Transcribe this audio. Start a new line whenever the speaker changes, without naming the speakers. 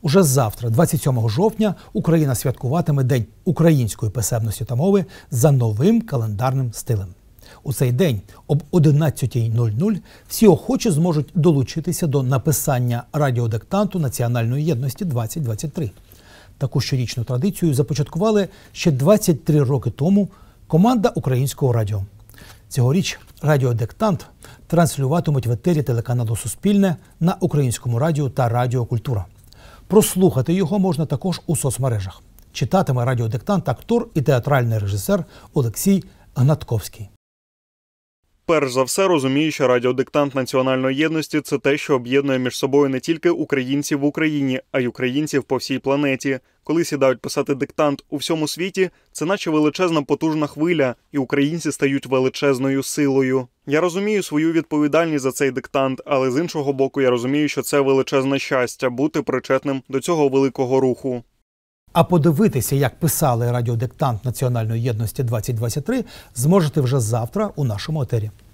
Уже завтра, 27 жовтня, Україна святкуватиме День української писемності та мови за новим календарним стилем. У цей день об 11:00 всі охочі зможуть долучитися до написання радіодиктанту Національної єдності-2023. Таку щорічну традицію започаткували ще 23 роки тому команда Українського радіо. Цьогоріч радіодиктант транслюватимуть в етері телеканалу «Суспільне» на Українському радіо та Радіо Культура. Прослухати його можна також у соцмережах. Читатиме радіодиктант актор і театральний режисер Олексій Гнатковський.
Перш за все розумію, що радіодиктант Національної єдності – це те, що об'єднує між собою не тільки українців в Україні, а й українців по всій планеті. Коли сідають писати диктант у всьому світі, це наче величезна потужна хвиля, і українці стають величезною силою. Я розумію свою відповідальність за цей диктант, але з іншого боку я розумію, що це величезне щастя – бути причетним до цього великого руху.
А подивитися, як писали радіодиктант Національної єдності 2023, зможете вже завтра у нашому етері.